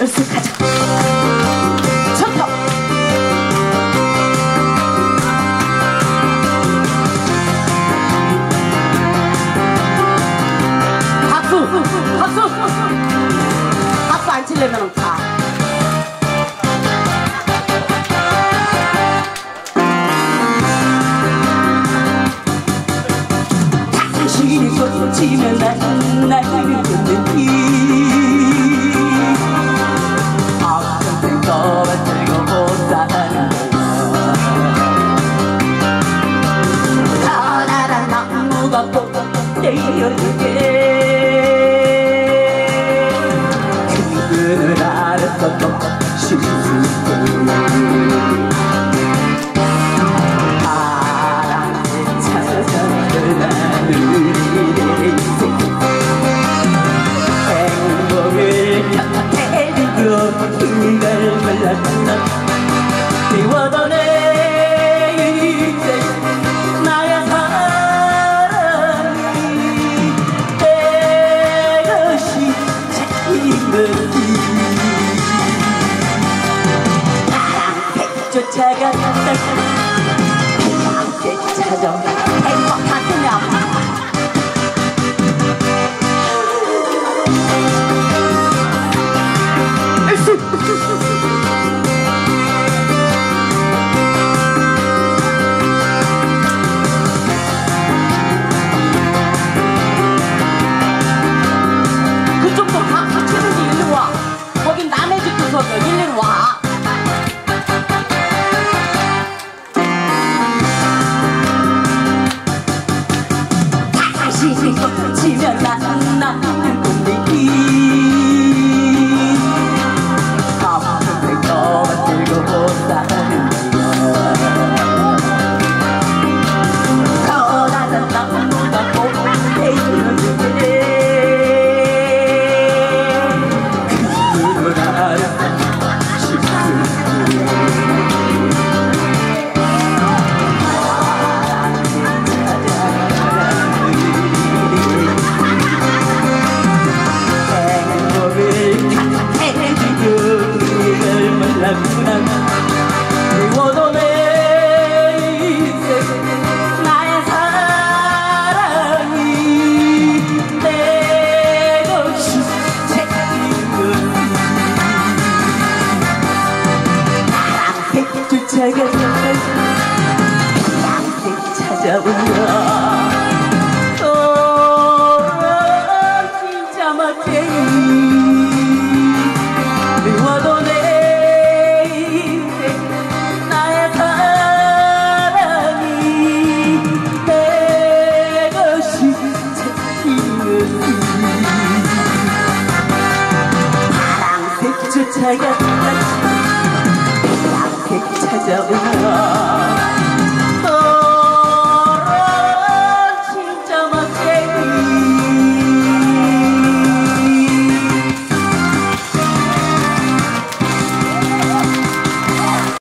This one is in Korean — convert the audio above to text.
으쓱하자. 쳤다. 박수! 박수! 박수 안 치려면 가. 당신이 꽂히면 난 나를 듣는 아픈 생각을 들고 못 사는 거야. 커다란 나무가 꼭 떼어줄게. 그늘 아래서 또 쉴 수 있게. 바람에 찾아서 나를 행복을 곁에리고 그걸 몰랐던 미워도 내 인생 나의 사랑이 내 것이 책임은 나랑 쫓아갔다 함께 찾아온 행복한 그녀. 그쪽도 다 붙이는지 일로 와. 거긴 남의 집 구석이야. 일로 와. 다시 꽂히면 난 꿈이기. 아픈 생각을 들고 못 사는 거야. 커다란 나무가 꼭 떼어줄게. 그걸 알아 싶을 미워도 내 인생 나의 사랑이 내 것이 책임은 나랑 백주 찾아오면 양색 찾아오면 또 진짜 멋쟁이. 미워도 내 인생 나의 사랑이 내 것이 책임은 파랑색 쫓아갔다 양색 찾아오면